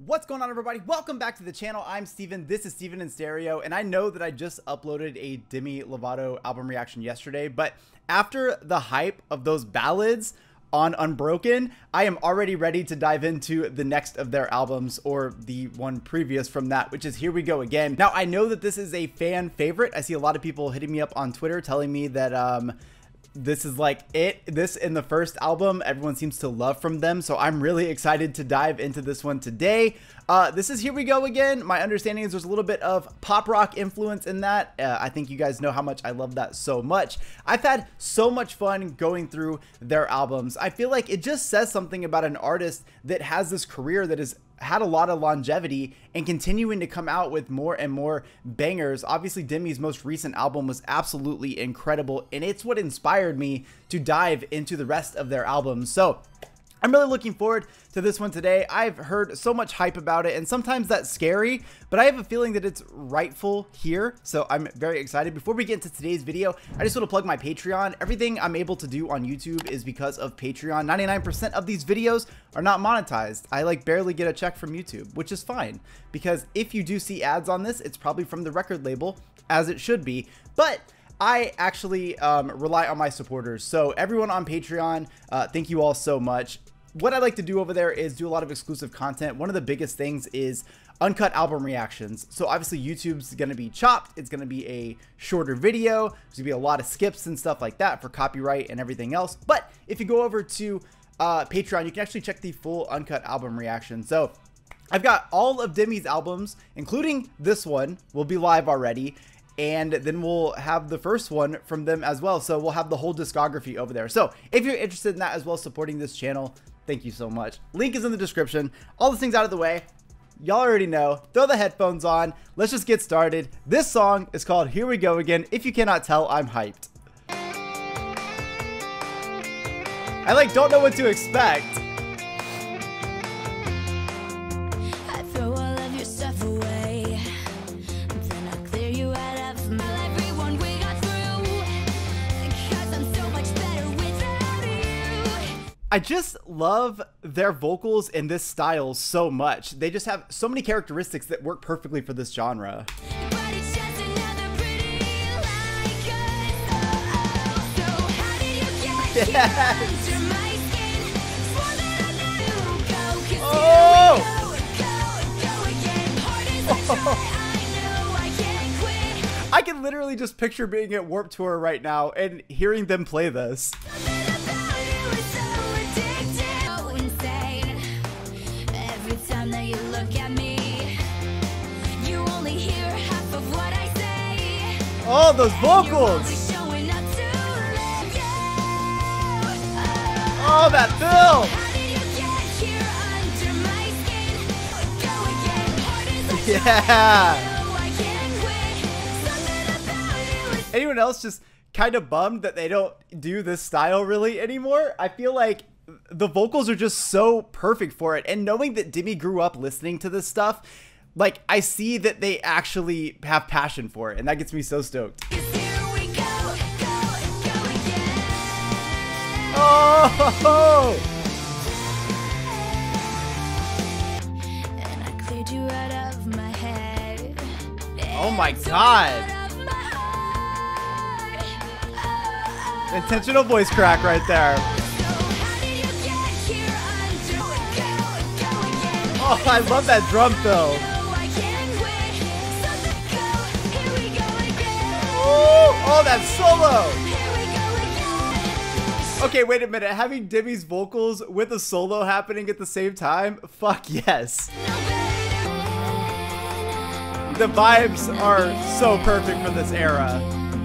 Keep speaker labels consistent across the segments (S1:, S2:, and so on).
S1: What's going on, everybody? Welcome back to the channel. I'm Steven. This is Steven in Stereo, and I know that I just uploaded a Demi Lovato album reaction yesterday, but after the hype of those ballads on Unbroken, I am already ready to dive into the next of their albums, or the one previous from that, which is Here We Go Again. Now, I know that this is a fan favorite. I see a lot of people hitting me up on Twitter telling me that this is like this in the first album everyone seems to love from them, so I'm really excited to dive into this one today. This is Here We Go Again. My understanding is there's a little bit of pop rock influence in that. I think you guys know how much I love that so much. I've had so much fun going through their albums. I feel like it just says something about an artist that has this career that has had a lot of longevity and continuing to come out with more and more bangers. Obviously, Demi's most recent album was absolutely incredible, and it's what inspired me to dive into the rest of their albums. So I'm really looking forward to this one today. I've heard so much hype about it, and sometimes that's scary, but I have a feeling that it's rightful here, so I'm very excited. Before we get into today's video, I just want to plug my Patreon. Everything I'm able to do on YouTube is because of Patreon. 99% of these videos are not monetized. I like barely get a check from YouTube, which is fine, because if you do see ads on this, it's probably from the record label, as it should be, but I actually rely on my supporters. So everyone on Patreon, thank you all so much. What I like to do over there is do a lot of exclusive content. One of the biggest things is uncut album reactions. So obviously YouTube's going to be chopped. It's going to be a shorter video. There's going to be a lot of skips and stuff like that for copyright and everything else. But if you go over to Patreon, you can actually check the full uncut album reaction. So I've got all of Demi's albums, including this one, will be live already. And then we'll have the first one from them as well. So we'll have the whole discography over there. So if you're interested in that as well, supporting this channel, thank you so much. Link is in the description. All the things out of the way, y'all already know. Throw the headphones on. Let's just get started. This song is called Here We Go Again. If you cannot tell, I'm hyped. I don't know what to expect. I just love their vocals in this style so much. They just have so many characteristics that work perfectly for this genre. Yes. Oh! I can literally just picture being at Warped Tour right now and hearing them play this. Oh, those vocals! Oh, that fill! Yeah! Anyone else just kind of bummed that they don't do this style really anymore? I feel like the vocals are just so perfect for it, and knowing that Demi grew up listening to this stuff, like, I see that they actually have passion for it, and that gets me so stoked. Oh! Oh my god! Intentional voice crack right there. Oh, I love that drum fill. Oh, that solo! Okay, wait a minute. Having Demi's vocals with a solo happening at the same time? Fuck yes. The vibes are so perfect for this era.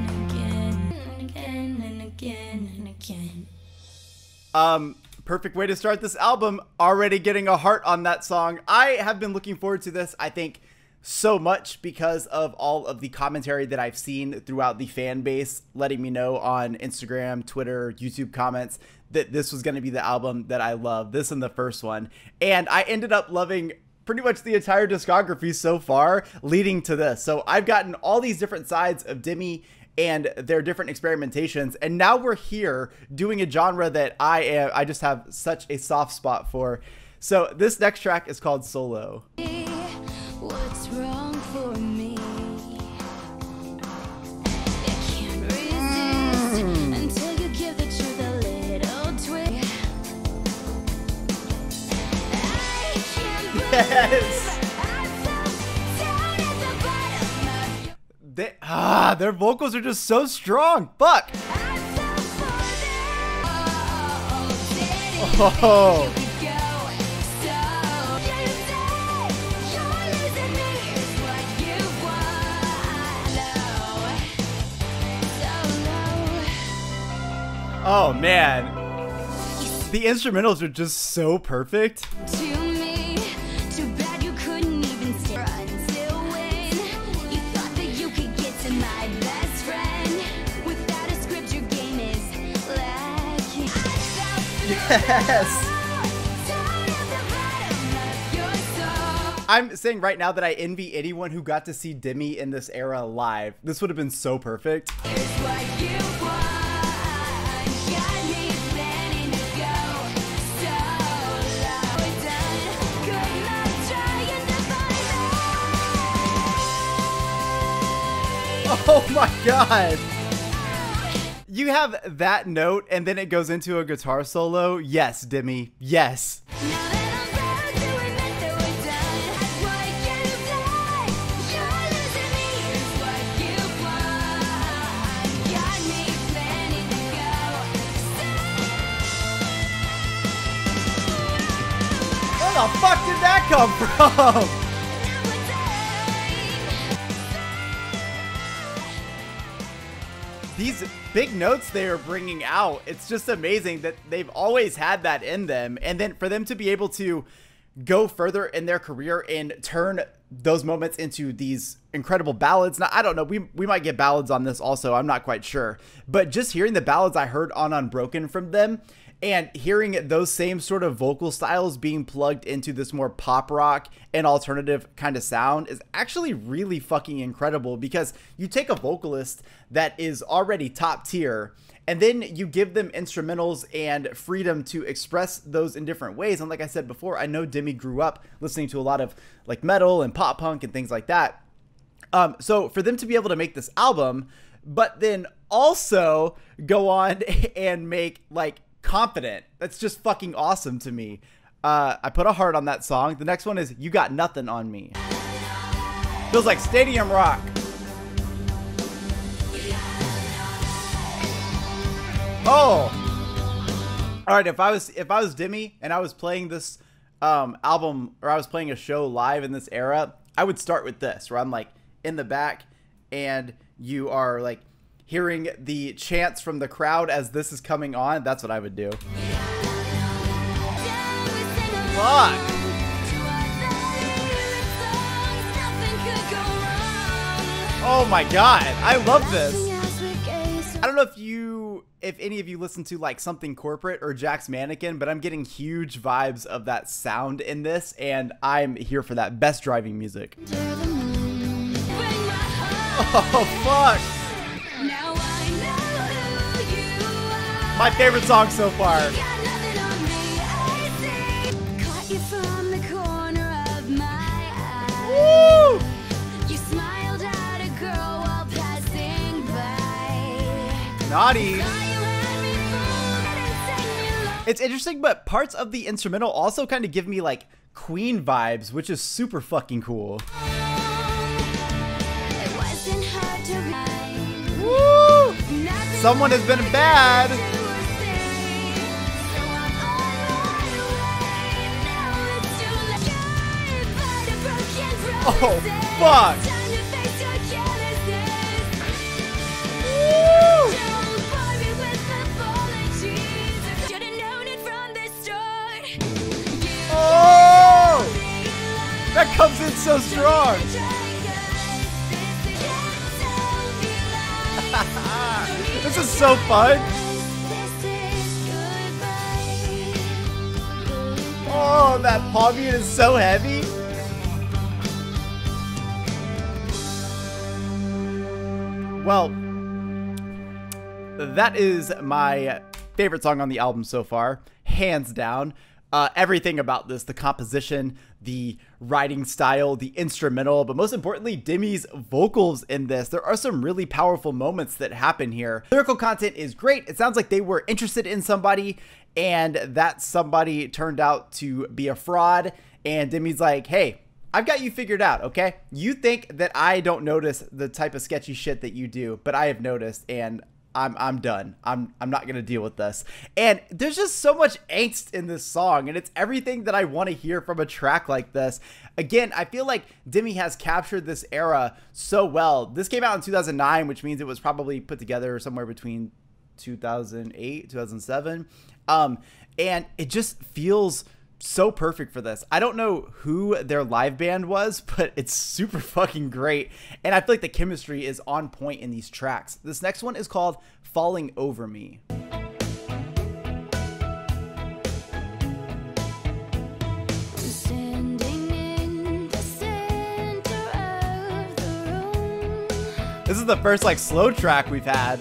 S1: Perfect way to start this album. Already getting a heart on that song. I have been looking forward to this, I think, so much because of all of the commentary that I've seen throughout the fan base, letting me know on Instagram, Twitter, YouTube comments that this was going to be the album that I love, this and the first one. And I ended up loving pretty much the entire discography so far leading to this. So I've gotten all these different sides of Demi and their different experimentations. And now we're here doing a genre that I just have such a soft spot for. So this next track is called Solo.
S2: What's wrong for me? I can't resist until you give the truth a little twist. I can't breathe.
S1: Yes. Their vocals are just so strong. Fuck. Oh. Oh man, the instrumentals are just so perfect.
S2: To me, too bad you couldn't even stay until when you thought that you could get to my best friend. Without a script, your game is lacking.
S1: Yes. I'm saying right now that I envy anyone who got to see Demi in this era live. This would have been so perfect. Oh my god. You have that note and then it goes into a guitar solo. Yes, Demi. Yes. Where the fuck did that come from? These big notes they are bringing out, it's just amazing that they've always had that in them. And then for them to be able to go further in their career and turn those moments into these incredible ballads. Now, I don't know, we might get ballads on this also, I'm not quite sure. But just hearing the ballads I heard on Unbroken from them, and hearing those same sort of vocal styles being plugged into this more pop rock and alternative kind of sound is actually really fucking incredible, because you take a vocalist that is already top tier and then you give them instrumentals and freedom to express those in different ways. And like I said before, I know Demi grew up listening to a lot of like metal and pop punk and things like that. So for them to be able to make this album, but then also go on and make like Confident, that's just fucking awesome to me. I put a heart on that song. The next one is You Got Nothing on Me. Feels like stadium rock. Oh, all right. If I was Demi and I was playing this album, or I was playing a show live in this era, I would start with this, where I'm like in the back and you are like hearing the chants from the crowd as this is coming on. That's what I would do. Fuck. Oh my god, I love this. I don't know if any of you listen to like Something Corporate or Jack's Mannequin, but I'm getting huge vibes of that sound in this, and I'm here for that. Best driving music. Oh fuck. My favorite song so far. Woo! You smiled at a girl while passing by. Naughty. It's interesting, but parts of the instrumental also kind of give me like Queen vibes, which is super fucking cool. Woo! Someone has been bad. Oh, fuck! Woo! Oh! That comes in so strong! This is so fun! Oh, that palm mute is so heavy! Well, that is my favorite song on the album so far, hands down. everything about this, the composition, the writing style, the instrumental, but most importantly, Demi's vocals in this. There are some really powerful moments that happen here. Lyrical content is great. It sounds like they were interested in somebody, and that somebody turned out to be a fraud, and Demi's like, hey, I've got you figured out, okay? You think that I don't notice the type of sketchy shit that you do, but I have noticed, and I'm done. I'm not gonna deal with this. And there's just so much angst in this song, and it's everything that I want to hear from a track like this. Again, I feel like Demi has captured this era so well. This came out in 2009, which means it was probably put together somewhere between 2008, 2007. And it just feels so perfect for this. I don't know who their live band was, but it's super fucking great. And I feel like the chemistry is on point in these tracks. This next one is called Falling Over Me. This is the first like slow track we've had.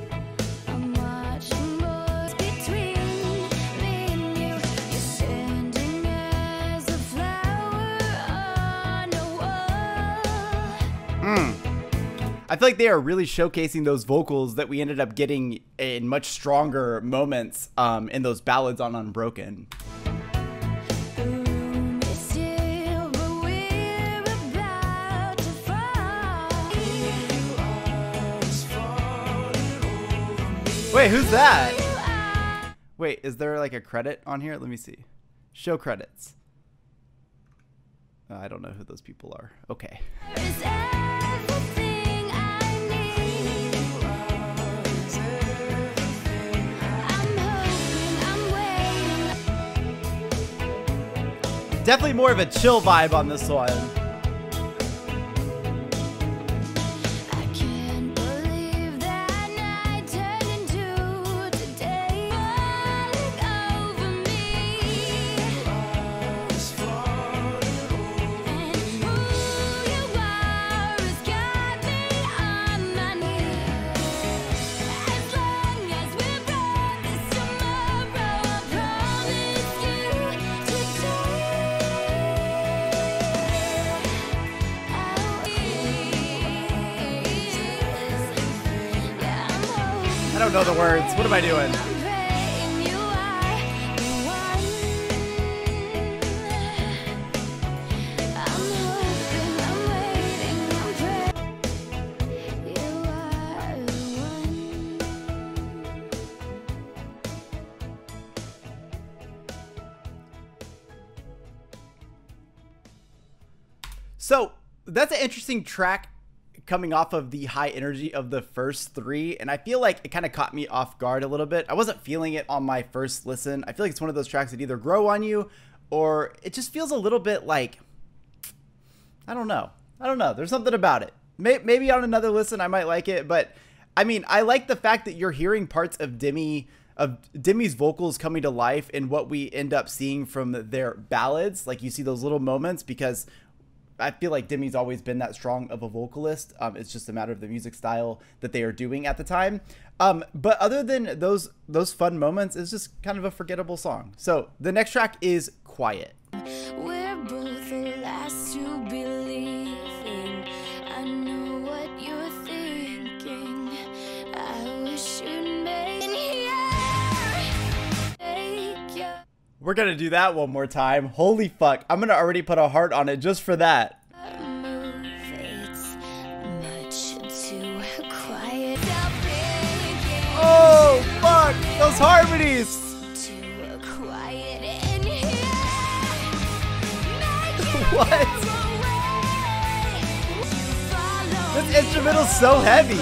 S1: I feel like they are really showcasing those vocals that we ended up getting in much stronger moments in those ballads on Unbroken. Wait, who's that? Wait, is there like a credit on here? Let me see. Show credits. I don't know who those people are. Okay. Definitely more of a chill vibe on this one.
S2: I can't believe that night turned into today. Falling over me. And who you are has got me on my knees. As long as we brought this tomorrow, I promise you today.
S1: I don't know the words. What am I doing? So that's an interesting track coming off of the high energy of the first three, and I feel like it kind of caught me off guard a little bit. I wasn't feeling it on my first listen. I feel like it's one of those tracks that either grow on you or it just feels a little bit like, I don't know. There's something about it. Maybe on another listen I might like it, but I mean, I like the fact that you're hearing parts of Demi's vocals coming to life in what we end up seeing from their ballads. Like you see those little moments, because I feel like Demi's always been that strong of a vocalist. It's just a matter of the music style that they are doing at the time. But other than those fun moments, it's just kind of a forgettable song. So the next track is Quiet.
S2: We're both the last to believe in. I know what you're thinking. I wish you'd make here.
S1: We're gonna do that one more time. Holy fuck. I'm gonna already put a heart on it just for that.
S2: It's much too quiet.
S1: Oh, fuck. Those harmonies.
S2: Too quiet in here.
S1: What? This instrumental's so heavy.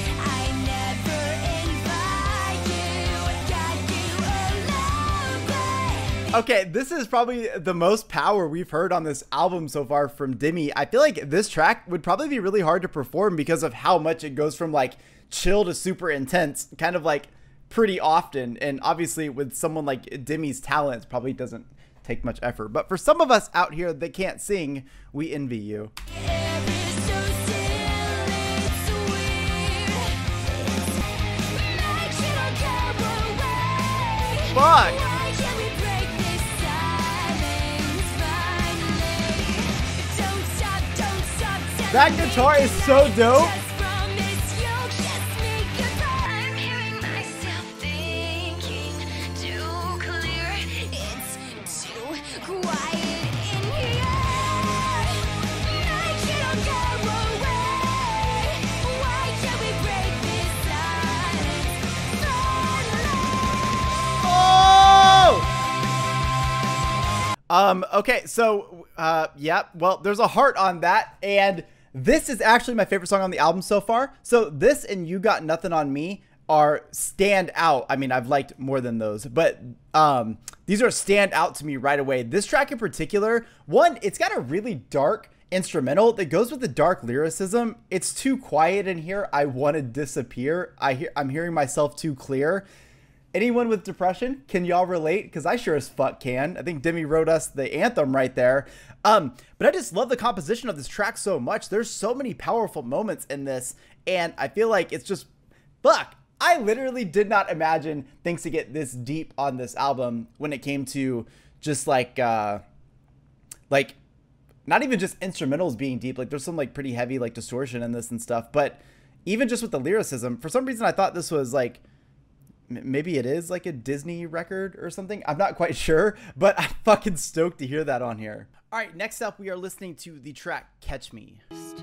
S1: Okay, this is probably the most power we've heard on this album so far from Demi. I feel like this track would probably be really hard to perform because of how much it goes from like chill to super intense, kind of like pretty often. And obviously with someone like Demi's talent, it probably doesn't take much effort. But for some of us out here that can't sing, we envy you. Fuck! That guitar is so dope.
S2: I'm hearing myself thinking too clear. It's too quiet in here. Night it'll go away. Why can't we break this silence?
S1: Oh! Okay, so, yeah, well, there's a heart on that, and this is actually my favorite song on the album so far. So this and You Got Nothing on Me are stand out. I mean, I've liked more than those, but these are stand out to me right away. This track in particular, one, it's got a really dark instrumental that goes with the dark lyricism. It's too quiet in here. I want to disappear. I'm hearing myself too clear. Anyone with depression, can y'all relate? Because I sure as fuck can. I think Demi wrote us the anthem right there. But I just love the composition of this track so much. There's so many powerful moments in this, and I feel like it's just, fuck. I literally did not imagine things to get this deep on this album when it came to just like not even just instrumentals being deep. Like there's some like pretty heavy like distortion in this and stuff, but even just with the lyricism, for some reason I thought this was like, maybe it is like a Disney record or something. I'm not quite sure, but I'm fucking stoked to hear that on here. All right, next up, we are listening to the track Catch Me.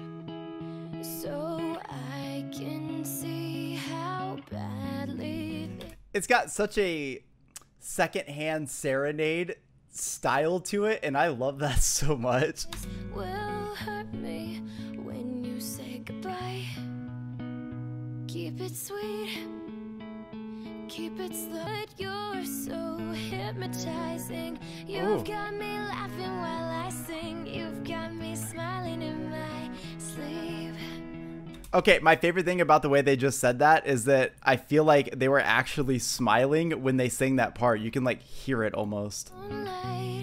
S2: So I can see how badly
S1: It's got such a secondhand serenade style to it, and I love that so much.
S2: this will hurt me when you say goodbye. Keep it sweet. Keep it slow. You're so hypnotizing. You've got me laughing while I sing. You've got me smiling in my sleep.
S1: Okay, my favorite thing about the way they just said that is that I feel like they were actually smiling when they sing that part. You can like hear it almost.
S2: All night,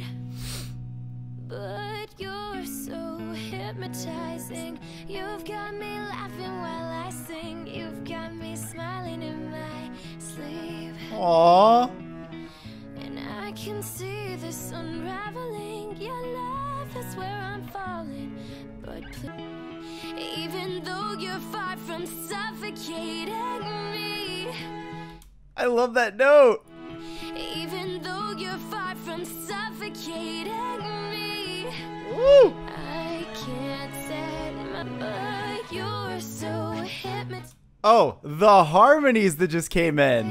S2: but you're so hypnotizing. You've got me laughing while I sing. You've got me smiling in my sleep.
S1: Aww.
S2: And I can see this unraveling. Your love is where I'm falling. But even though you're far from suffocating me,
S1: I love that note.
S2: even though you're far from suffocating me,
S1: Woo.
S2: I can't set my but you're so hypnotizing.
S1: Oh, the harmonies that just came in.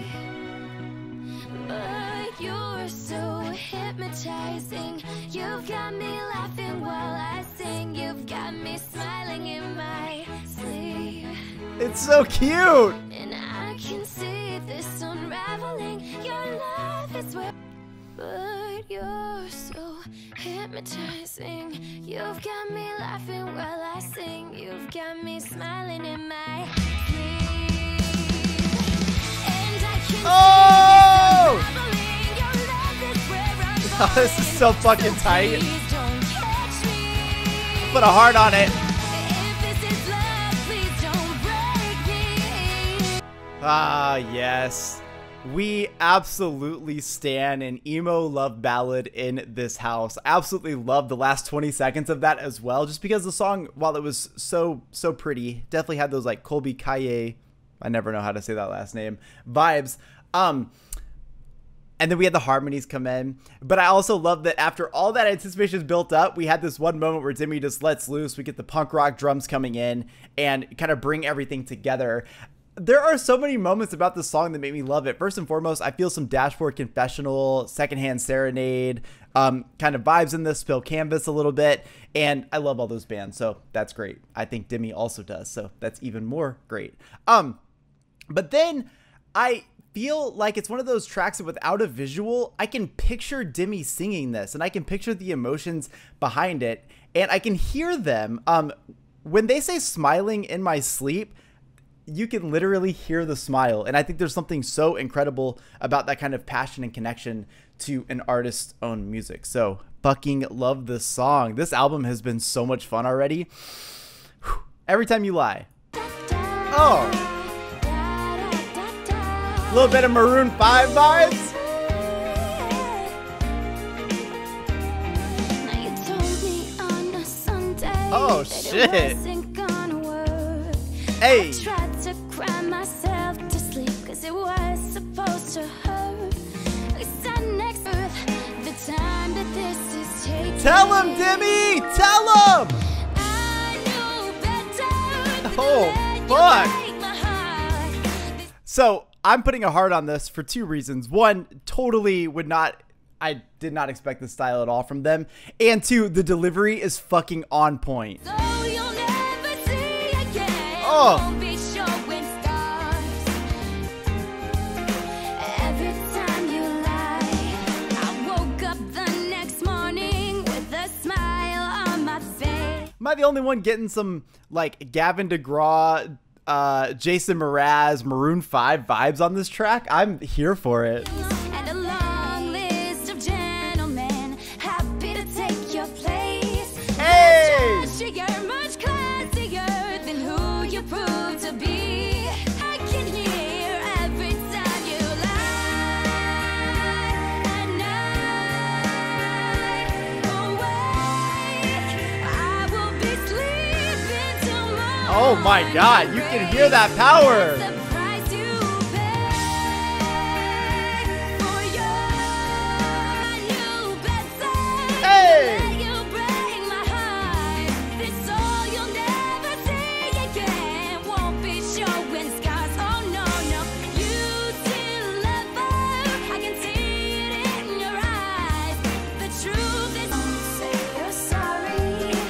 S2: But you're so hypnotizing. You've got me laughing while I sing. You've got me smiling in my sleep.
S1: It's so cute.
S2: And I can see this unraveling. Your love is where. But you're so hypnotizing. You've got me laughing while I sing. You've got me smiling in my sleep. And I can
S1: Oh!
S2: see this unraveling. Your love is where I'm
S1: Oh, this is so fucking
S2: falling.
S1: tight.
S2: Please don't catch me.
S1: Put a heart on it.
S2: If this is love, please don't break me.
S1: Ah, yes. We absolutely stan an emo love ballad in this house. Absolutely love the last 20 seconds of that as well, just because the song, while it was so pretty, definitely had those like Colby Kaye, I never know how to say that last name, vibes. And then we had the harmonies come in. But I also love that after all that anticipation is built up, we had this one moment where Demi just lets loose. We get the punk rock drums coming in and kind of bring everything together. There are so many moments about this song that make me love it. First and foremost, I feel some Dashboard Confessional, Secondhand Serenade, kind of vibes in this, Spill Canvas a little bit, and I love all those bands, so that's great. I think Demi also does, so that's even more great. But then I feel like it's one of those tracks that without a visual, I can picture Demi singing this, and I can picture the emotions behind it, and I can hear them. When they say smiling in my sleep, you can literally hear the smile. And I think there's something so incredible about that kind of passion and connection to an artist's own music. So fucking love this song. This album has been so much fun already. Whew. Every Time You Lie. Oh, a little bit of Maroon 5 vibes.
S2: Now you told me on a Sunday
S1: Oh,
S2: that
S1: shit.
S2: it wasn't
S1: Hey.
S2: I tried to cry myself to sleep, cause it was supposed to hurt. We sat next to the time that this is taking.
S1: Tell him, Demi! Tell him!
S2: I knew better.
S1: Oh, fuck. So I'm putting a heart on this for two reasons. One, totally I did not expect this style at all from them. And two, the delivery is fucking on point.
S2: So you'll never see again.
S1: Oh.
S2: Won't be showing stars. Every time you lie, I woke up the next morning with a smile on my face.
S1: Am I the only one getting some like Gavin DeGraw, Jason Mraz, Maroon 5 vibes on this track? I'm here for it.
S2: And a long list of gentlemen happy to take your place.
S1: Hey!
S2: Much classier than who you prove to be. I can hear every time you lie. And I awake, I will be sleeping tomorrow.
S1: Oh my God, you can hear that power.
S2: The price you pay for your new bedside.
S1: Hey!
S2: Let you break my heart. This soul you'll never see again. Won't be showing scars. Oh no, no. You still love her. I can see it in your eyes. The truth is, don't say you're sorry.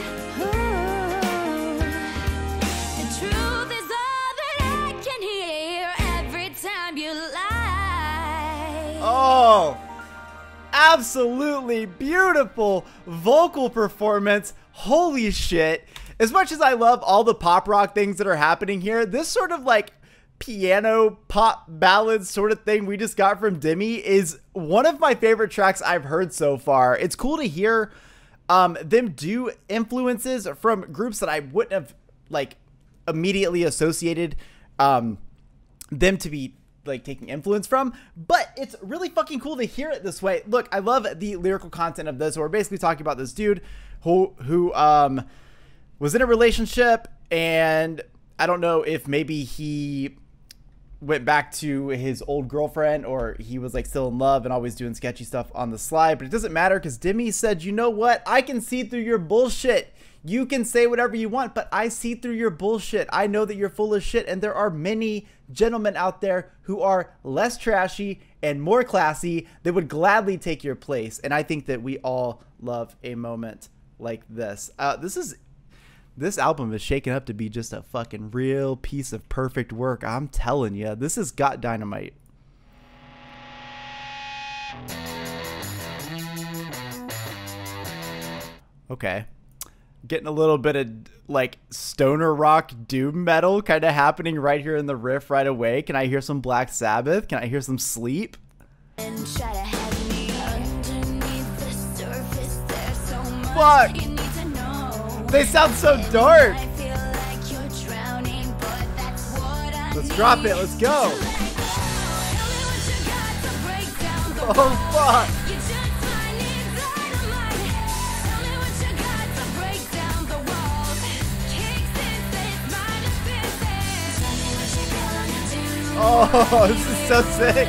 S2: Ooh. The truth is all that I can hear every time you lie.
S1: Oh, absolutely beautiful vocal performance. Holy shit. As much as I love all the pop rock things that are happening here, this sort of like piano pop ballad sort of thing we just got from Demi is one of my favorite tracks I've heard so far. It's cool to hear them do influences from groups that I wouldn't have like immediately associated them to be like taking influence from, but it's really fucking cool to hear it this way. Look, I love the lyrical content of this. We're basically talking about this dude who was in a relationship, and I don't know if maybe he went back to his old girlfriend or he was like still in love and always doing sketchy stuff on the slide, but it doesn't matter because Demi said, you know what? I can see through your bullshit. You can say whatever you want, but I see through your bullshit. I know that you're full of shit, and there are many gentlemen out there who are less trashy and more classy that would gladly take your place. And I think that we all love a moment like this. This album is shaking up to be just a fucking real piece of perfect work. I'm telling you, this has got dynamite. Okay. Getting a little bit of like stoner rock doom metal kind of happening right here in the riff right away. Can I hear some Black Sabbath? Can I hear some Sleep?
S2: And try to have me underneath the surface. There's so much
S1: Fuck!
S2: you need to know.
S1: They sound so dark.
S2: I feel like you're drowning, but that's what I
S1: Let's
S2: need.
S1: drop it. Let's go.
S2: Tell me what you got to break down the
S1: Oh, fuck.
S2: You just might need dynamite. Tell me what you got to break down the walls. Kicks in this mind is business. Tell me what you gonna do.
S1: Oh, this is so sick.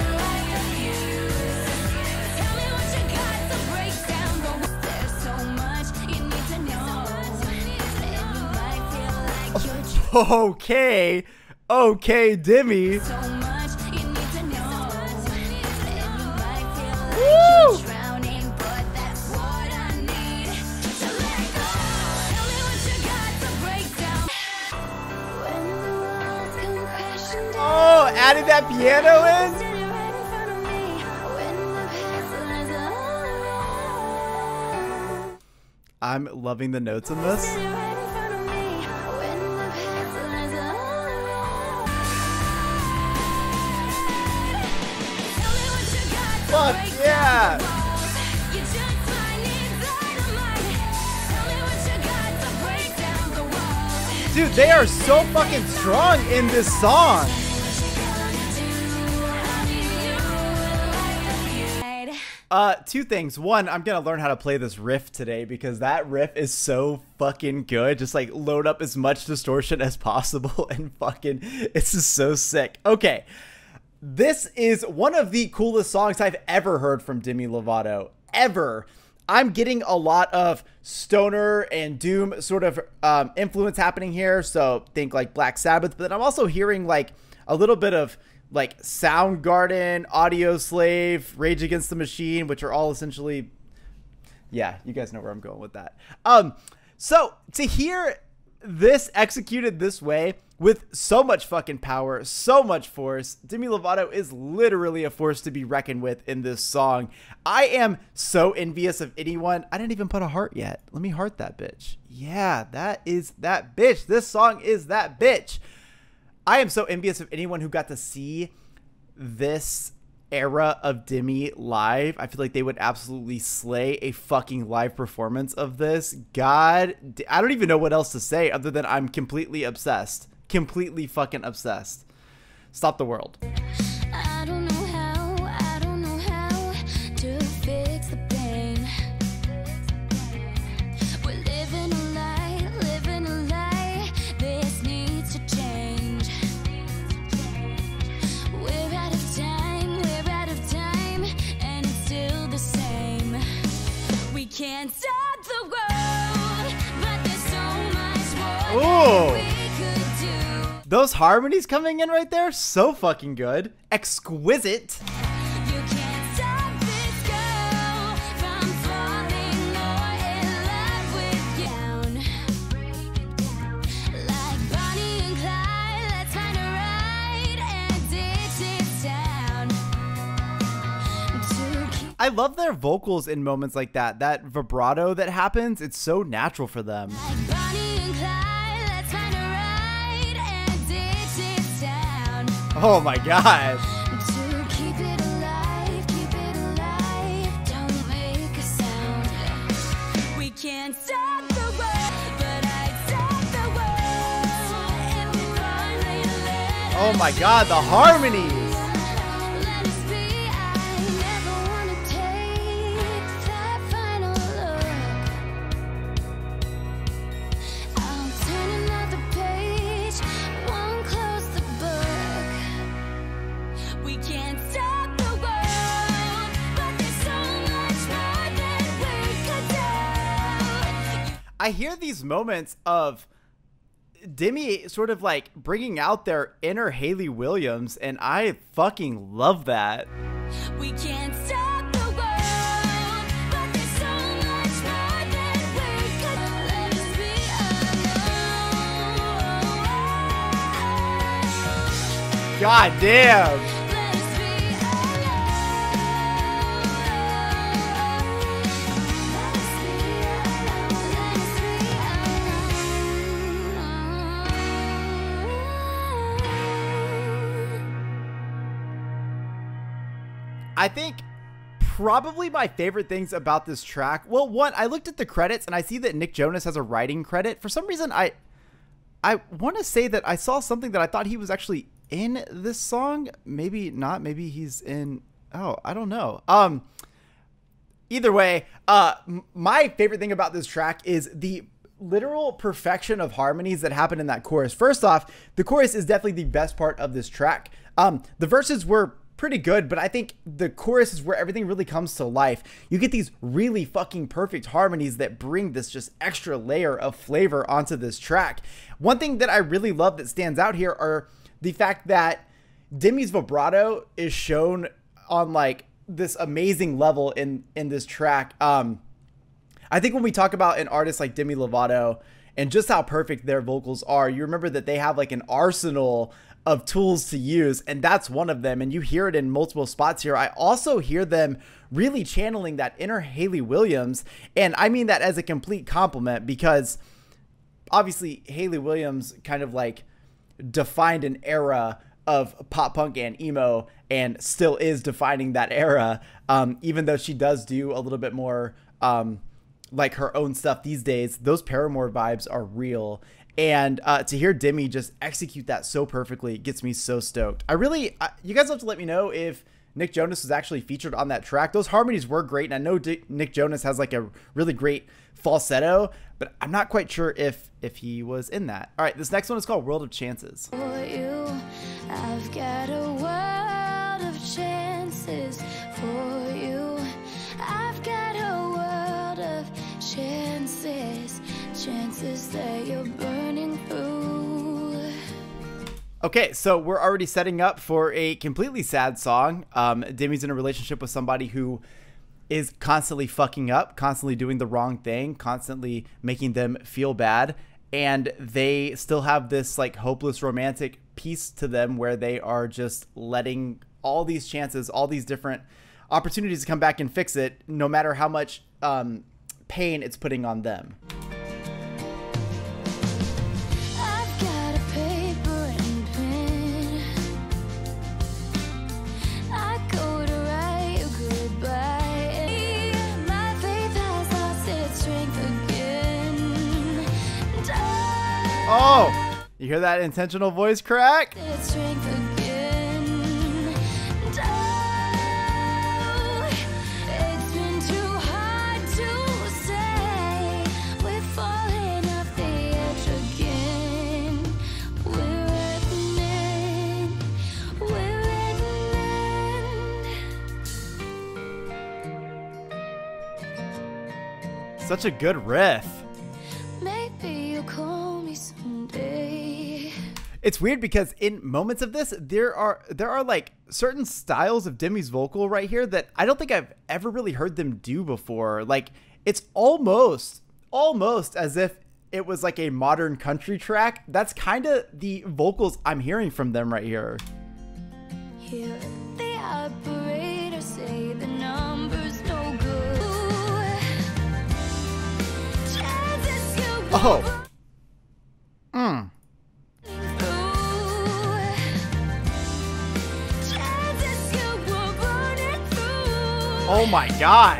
S2: Tell me what you got to break down the walls. There's so much you need to know. And you might feel like you're
S1: Okay. Okay, Demi.
S2: so much you need to know. And you might feel like
S1: Woo!
S2: you're drowning, but that's what I need to let go. Tell me what you got to break down. When the walls come crashing down.
S1: Oh, added that piano in?
S2: Standing right in front of me. When the past lies around.
S1: I'm loving the notes in this.
S2: Standing right in front of me. When the past lies around. Tell me what you got to
S1: Fuck
S2: break
S1: yeah.
S2: down the walls. You just might need dynamite. Tell me what you got to break down the walls.
S1: Dude, they are so fucking strong in this song. Two things. One, I'm gonna learn how to play this riff today because that riff is so fucking good. Just like load up as much distortion as possible and fucking, it's just so sick. Okay, this is one of the coolest songs I've ever heard from Demi Lovato, ever. I'm getting a lot of stoner and doom sort of influence happening here. So think like Black Sabbath, but I'm also hearing like a little bit of like Soundgarden, Audio Slave, Rage Against the Machine, which are all essentially, yeah, you guys know where I'm going with that. So to hear this executed this way with so much fucking power, so much force, Demi Lovato is literally a force to be reckoned with in this song. I am so envious of anyone. I didn't even put a heart yet. Let me heart that bitch. Yeah, that is that bitch. This song is that bitch. I am so envious of anyone who got to see this era of Demi live. I feel like they would absolutely slay a fucking live performance of this. God, I don't even know what else to say other than I'm completely obsessed. Completely fucking obsessed. Stop the world.
S2: I don't know how to fix the pain. We're living a lie, this needs to change. We're out of time, and it's still the same. We can't stop the world, but there's so much more
S1: Ooh.
S2: that we could do.
S1: Those harmonies coming in right there, so fucking good. Exquisite.
S2: You can't stop this girl from falling more in love with you. Like Bonnie and Clyde, let's find a ride and ditch this town. To keep
S1: I love their vocals in moments like that. That vibrato that happens, it's so natural for them.
S2: like Bonnie and Clyde, let's find a ride and ditch this town.
S1: Oh my god.
S2: To keep it alive, don't make a sound. We can't stop the world, but I'd stop the world if we finally let
S1: Oh my god, the harmonies.
S2: let us be. I never wanna take that final look. I'll turn another page, won't close the book. We can't stop the world, but there's so much more that we could do.
S1: I hear these moments of Demi sort of like bringing out their inner Hayley Williams, and I fucking love that.
S2: We can't stop the world, but there's so much more that we could. Let us be alone.
S1: God damn.
S2: Let us be
S1: I think probably my favorite things about this track. Well, one, I looked at the credits and I see that Nick Jonas has a writing credit. For some reason, I want to say that I saw something that I thought he was actually in this song. Maybe not. Maybe he's in. Oh, I don't know. Either way, my favorite thing about this track is the literal perfection of harmonies that happen in that chorus. First off, the chorus is definitely the best part of this track. The verses were pretty good, but I think the chorus is where everything really comes to life. You get these really fucking perfect harmonies that bring this just extra layer of flavor onto this track. One thing that I really love that stands out here are the fact that Demi's vibrato is shown on like this amazing level in this track. I think when we talk about an artist like Demi Lovato and just how perfect their vocals are, you remember that they have like an arsenal of tools to use, and that's one of them, and you hear it in multiple spots here. I also hear them really channeling that inner Hayley Williams, and I mean that as a complete compliment because obviously Hayley Williams kind of like defined an era of pop punk and emo and still is defining that era, even though she does do a little bit more like her own stuff these days. Those Paramore vibes are real. And to hear Demi just execute that so perfectly gets me so stoked. You guys have to let me know if Nick Jonas was actually featured on that track. Those harmonies were great, and I know Nick Jonas has like a really great falsetto, but I'm not quite sure if he was in that. All right, this next one is called World of Chances.
S2: For you, I've got a world of chances. For you, I've got a world of chances. Chances that you're burning through.
S1: Okay, so we're already setting up for a completely sad song. Demi's in a relationship with somebody who is constantly fucking up, constantly doing the wrong thing, constantly making them feel bad. And they still have this like hopeless romantic piece to them where they are just letting all these chances, all these different opportunities to come back and fix it, no matter how much pain it's putting on them.
S2: I've got a paper and pen. I go to write you goodbye. My faith has lost its strength again. And
S1: Oh, you hear that intentional voice crack?
S2: its strength again. And oh, it's been too hard to say. We're falling off the edge again. We're at an end. We're at an end.
S1: Such a good riff.
S2: Maybe you'll call me someday.
S1: It's weird because in moments of this, there are like certain styles of Demi's vocal right here that I don't think I've ever really heard them do before. Like it's almost as if it was like a modern country track. That's kind of the vocals I'm hearing from them right here.
S2: Here the operator say the number's no good. Chances you
S1: Oh. Oh my God.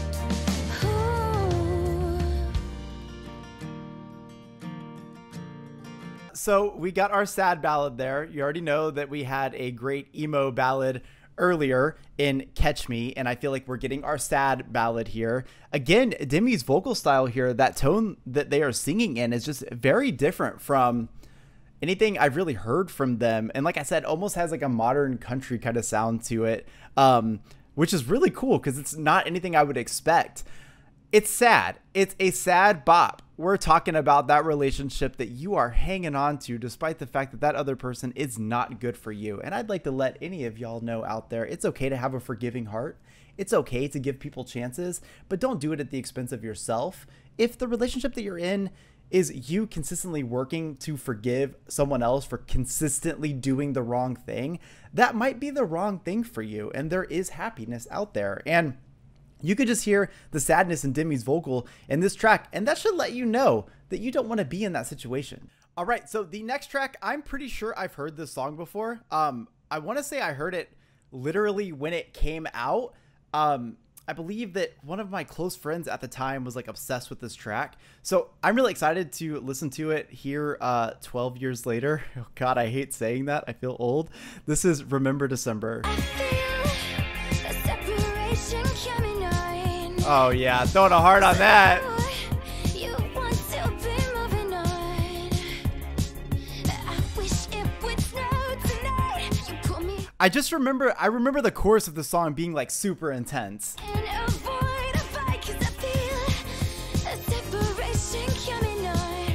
S1: So we got our sad ballad there. You already know that we had a great emo ballad earlier in Catch Me, and I feel like we're getting our sad ballad here. Again, Demi's vocal style here, that tone that they are singing in is just very different from anything I've really heard from them. And like I said, almost has like a modern country kind of sound to it, which is really cool because it's not anything I would expect. It's sad. It's a sad bop. We're talking about that relationship that you are hanging on to despite the fact that that other person is not good for you. And I'd like to let any of y'all know out there, it's okay to have a forgiving heart. It's okay to give people chances, but don't do it at the expense of yourself. If the relationship that you're in is you consistently working to forgive someone else for consistently doing the wrong thing, that might be the wrong thing for you. And there is happiness out there. And you could just hear the sadness in Demi's vocal in this track, and that should let you know that you don't want to be in that situation. All right, so the next track, I'm pretty sure I've heard this song before. I want to say I heard it literally when it came out. I believe that one of my close friends at the time was like obsessed with this track. So I'm really excited to listen to it here 12 years later. Oh God, I hate saying that. I feel old. This is Remember December.
S2: I feel a separation coming on.
S1: Oh yeah, throwing a heart on that.
S2: You want to be moving on. I wish it would snow tonight. You put me
S1: I remember the chorus of the song being like super intense.
S2: in avoid a fight 'cause I feel a separation coming on.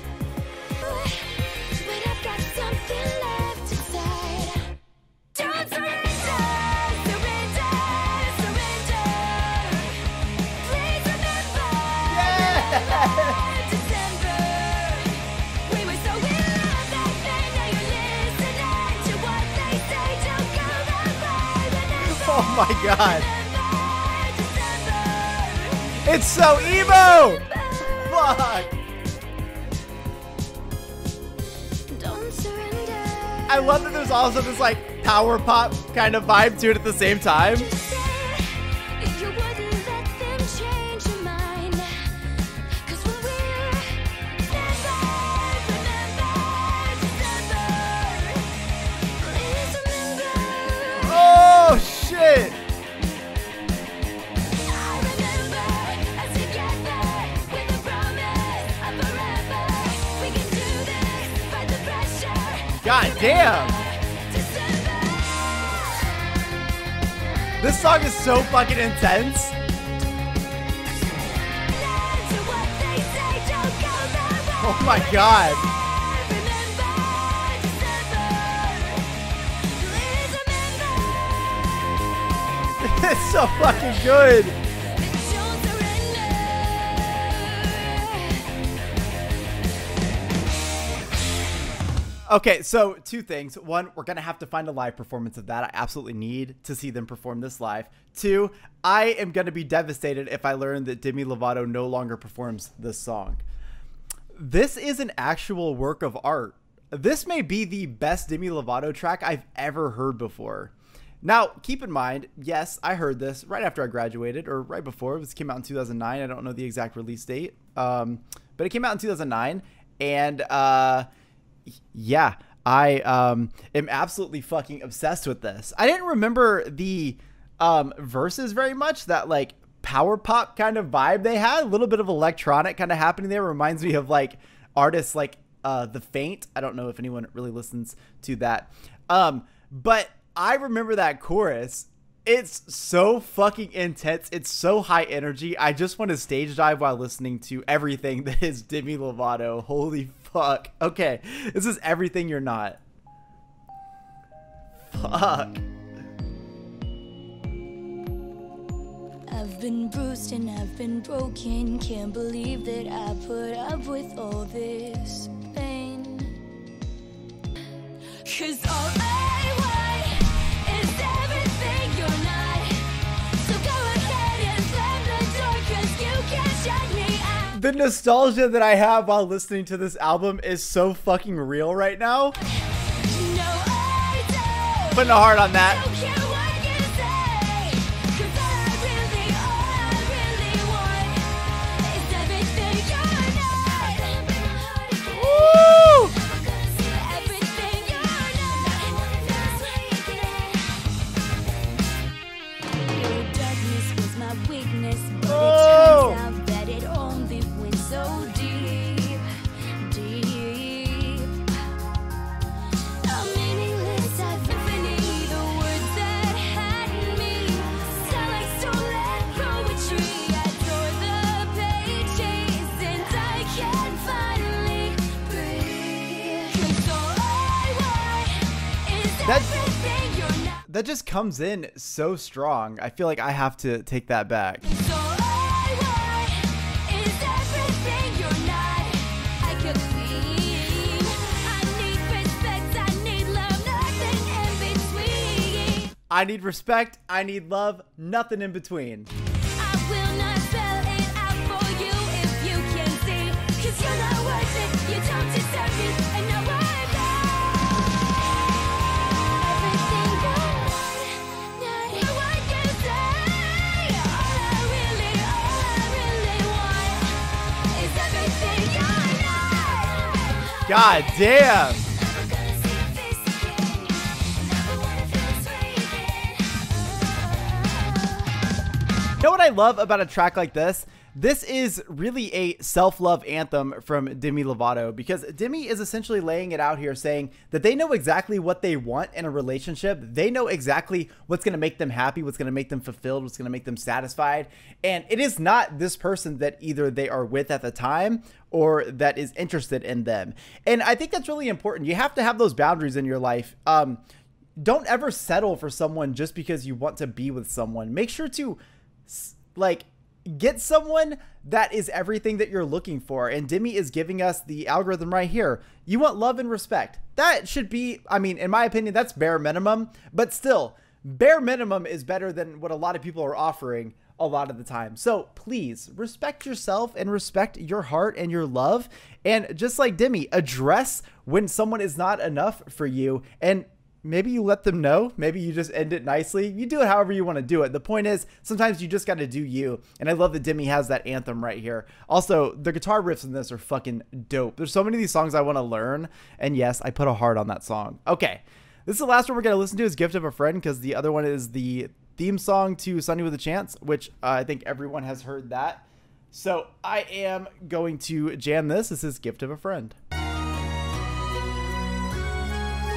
S2: But I've got something left inside. Don't surrender, surrender, surrender. Please remember, remember December. We were so in love back then. Now you're listening to what they say. Don't go that way. Remember,
S1: Oh my God,
S2: remember December.
S1: it's so emo. Fuck.
S2: Don't surrender.
S1: I love that there's also this like power pop kind of vibe to it at the same time.
S2: You said you wouldn't let them change your mind. 'Cause when we're never remember December. Please remember.
S1: Oh shit. God damn. This song is so fucking intense. Oh my god. It's so fucking good. Okay, so two things. One, we're going to have to find a live performance of that. I absolutely need to see them perform this live. Two, I am going to be devastated if I learn that Demi Lovato no longer performs this song. This is an actual work of art. This may be the best Demi Lovato track I've ever heard before. Now, keep in mind, yes, I heard this right after I graduated, or right before. This came out in 2009. I don't know the exact release date, but it came out in 2009, and yeah, I am absolutely fucking obsessed with this. I didn't remember the verses very much. That like power pop kind of vibe they had, a little bit of electronic kind of happening there. Reminds me of like artists like The Faint. I don't know if anyone really listens to that, but I remember that chorus. It's so fucking intense. It's so high energy. I just want to stage dive while listening to everything that is Demi Lovato. Holy fuck. Okay, this is Everything You're Not. Fuck.
S2: I've been bruised and I've been broken. Can't believe that I put up with all this pain. 'Cause all I want is everything you're not. So go ahead and slam the door, 'cause you can't shut me out.
S1: The nostalgia that I have while listening to this album is so fucking real right now.
S2: No, I don't.
S1: Putting a heart on that.
S2: Don't care what you say, 'cause all I really want is everything you're not.
S1: Woo!
S2: Everything you're not. Your darkness was my weakness, but
S1: Oh.
S2: it turns out that it only went so deep, deep. I'm meaningless, I've infinity. The words that had me sound like stolen poetry. I tore the pages and I can finally breathe. 'Cause all I want is everything you're not.
S1: That just comes in so strong. I feel like I have to take that back.
S2: 'Cause all I want is everything you're not. I could be. I need respect, I need love, nothing in between.
S1: I need respect. I need love. Nothing in between.
S2: I will not spell it out for you if you can see. 'Cause you're not worth it, you don't deserve it, and now I'm everything you're not. Not what you say. All I really want is everything you're not.
S1: God damn.
S2: Never gonna see your face again. Never wanna feel this way again.
S1: You know what I love about a track like this? This is really a self-love anthem from Demi Lovato, because Demi is essentially laying it out here saying that they know exactly what they want in a relationship. They know exactly what's going to make them happy, what's going to make them fulfilled, what's going to make them satisfied. And it is not this person that either they are with at the time or that is interested in them. And I think that's really important. You have to have those boundaries in your life. Don't ever settle for someone just because you want to be with someone. Make sure to like get someone that is everything that you're looking for. And Demi is giving us the algorithm right here. You want love and respect. That should be, I mean, in my opinion, that's bare minimum, but still bare minimum is better than what a lot of people are offering a lot of the time. So please respect yourself and respect your heart and your love. And just like Demi, address when someone is not enough for you, and maybe you let them know. Maybe you just end it nicely. You do it however you want to do it. The point is, sometimes you just got to do you. And I love that Demi has that anthem right here. Also, the guitar riffs in this are fucking dope. There's so many of these songs I want to learn. And yes, I put a heart on that song. Okay, this is the last one we're going to listen to, is Gift of a Friend, because the other one is the theme song to Sunny with a Chance, which I think everyone has heard that. So I am going to jam this. This is Gift of a Friend.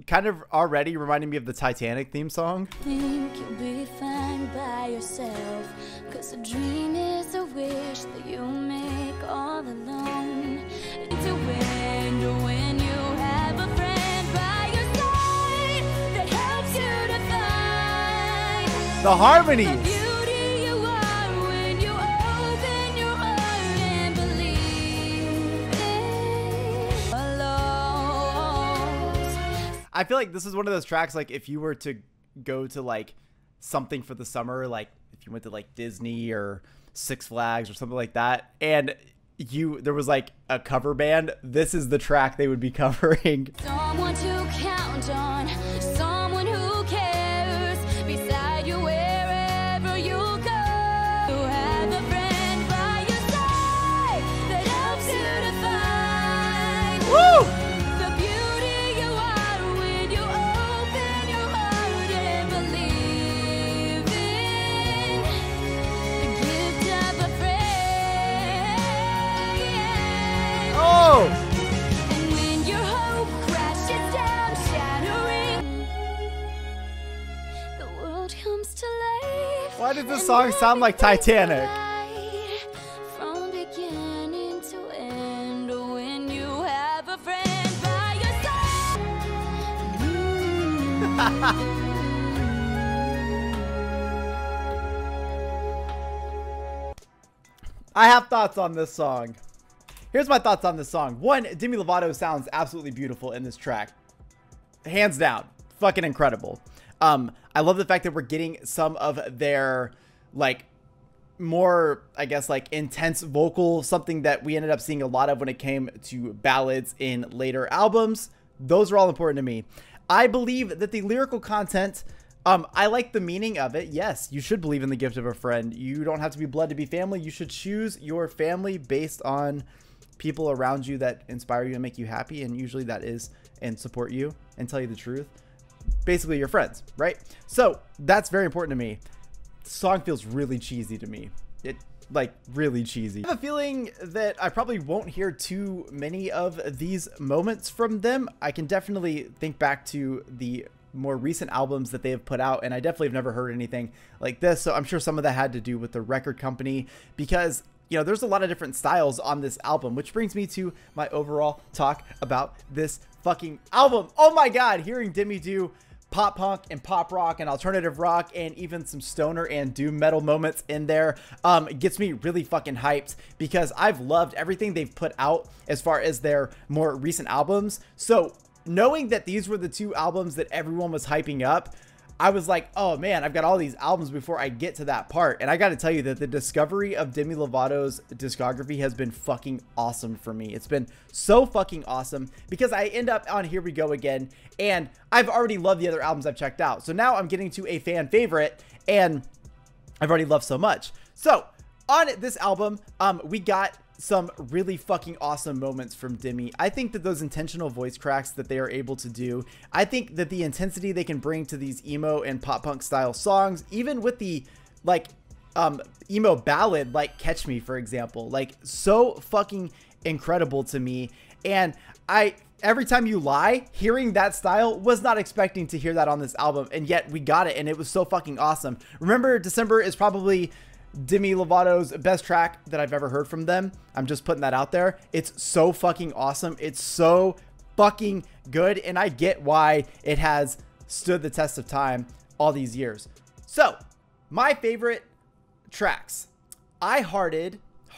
S1: kind of already reminding me of the Titanic theme song.
S2: Think you'll be fine by yourself, 'cause a dream is a wish that you make all alone. It's a window when you have a friend by your side that helps you to find
S1: The harmonies.
S2: the beauty you are when you open your heart and believe it alone.
S1: I feel like this is one of those tracks, like if you were to go to like something for the summer, like if you went to like Disney or Six Flags or something like that, and there was like a cover band, this is the track they would be covering.
S2: Someone to count on, someone who cares beside you wherever you go. You have a friend by your side that helps you to find
S1: Woo!
S2: the beauty you are when you open your heart and believe in the gift of a friend.
S1: Oh!
S2: And when your hope crashes down, shattering, the world comes to life.
S1: Why does this
S2: and
S1: song sound like
S2: everything's
S1: Titanic?
S2: alright. From beginning to end, when you have a friend by your side.
S1: I have thoughts on this song. Here's my thoughts on this song. One, Demi Lovato sounds absolutely beautiful in this track. Hands down. Fucking incredible. I love the fact that we're getting some of their, like, more, I guess, like, intense vocal, something that we ended up seeing a lot of when it came to ballads in later albums. Those are all important to me. I believe that the lyrical content, I like the meaning of it. Yes, you should believe in the gift of a friend. You don't have to be blood to be family. You should choose your family based on people around you that inspire you and make you happy. And usually that is and support you and tell you the truth. Basically your friends, right? So that's very important to me. The song feels really cheesy to me. It like really cheesy. I have a feeling that I probably won't hear too many of these moments from them. I can definitely think back to the more recent albums that they have put out, and I definitely have never heard anything like this. So I'm sure some of that had to do with the record company, because you know, there's a lot of different styles on this album, which brings me to my overall talk about this fucking album. Oh my God, hearing Demi do pop punk and pop rock and alternative rock and even some stoner and doom metal moments in there gets me really fucking hyped, because I've loved everything they've put out as far as their more recent albums. So knowing that these were the two albums that everyone was hyping up, I was like, oh man, I've got all these albums before I get to that part. And I got to tell you that the discovery of Demi Lovato's discography has been fucking awesome for me. It's been so fucking awesome, because I end up on Here We Go Again, and I've already loved the other albums I've checked out. So now I'm getting to a fan favorite, and I've already loved so much. So on this album, we got some really fucking awesome moments from Demi. I think that those intentional voice cracks that they are able to do, I think that the intensity they can bring to these emo and pop punk style songs, even with the like emo ballad like Catch Me, for example, like so fucking incredible to me. And Every Time You Lie, hearing that style, was not expecting to hear that on this album, and yet we got it, and it was so fucking awesome. Remember, December is probably Demi Lovato's best track that I've ever heard from them. I'm just putting that out there. It's so fucking awesome. It's so fucking good, and I get why it has stood the test of time all these years. So, my favorite tracks. Hearted,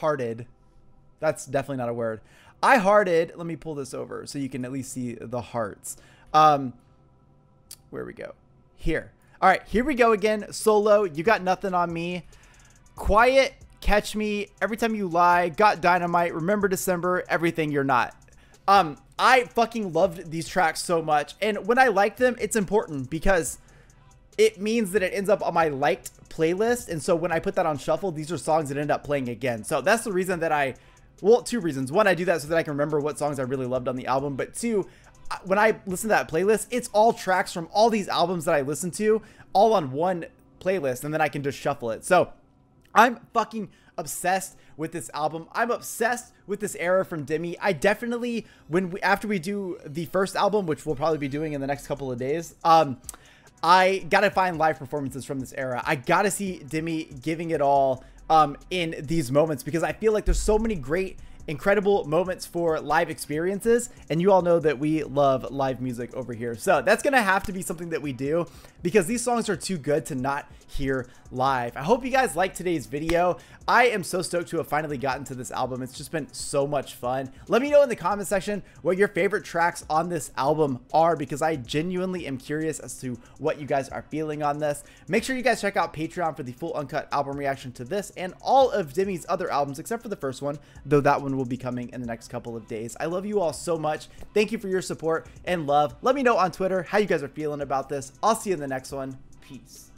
S1: that's definitely not a word. Let me pull this over so you can at least see the hearts. Where we go? Here. All right, Here We Go Again, solo, You Got Nothing on Me, Quiet, Catch Me, Every Time You Lie, Got Dynamite, Remember December, Everything You're Not. I fucking loved these tracks so much, and when I like them, it's important because it means that it ends up on my liked playlist, and so when I put that on shuffle, these are songs that end up playing again. So that's the reason that well, two reasons. One, I do that so that I can remember what songs I really loved on the album, but two, when I listen to that playlist, it's all tracks from all these albums that I listen to all on one playlist, and then I can just shuffle it. So I'm fucking obsessed with this album. I'm obsessed with this era from Demi. I definitely, after we do the first album, which we'll probably be doing in the next couple of days, I gotta find live performances from this era. I gotta see Demi giving it all in these moments, because I feel like there's so many great, incredible moments for live experiences, and you all know that we love live music over here. So that's gonna have to be something that we do, because these songs are too good to not hear live. I hope you guys liked today's video. I am so stoked to have finally gotten to this album. It's just been so much fun. Let me know in the comment section what your favorite tracks on this album are, because I genuinely am curious as to what you guys are feeling on this. Make sure you guys check out Patreon for the full uncut album reaction to this and all of Demi's other albums, except for the first one, though that one will be coming in the next couple of days. I love you all so much. Thank you for your support and love. Let me know on Twitter how you guys are feeling about this. I'll see you in the next one. Peace.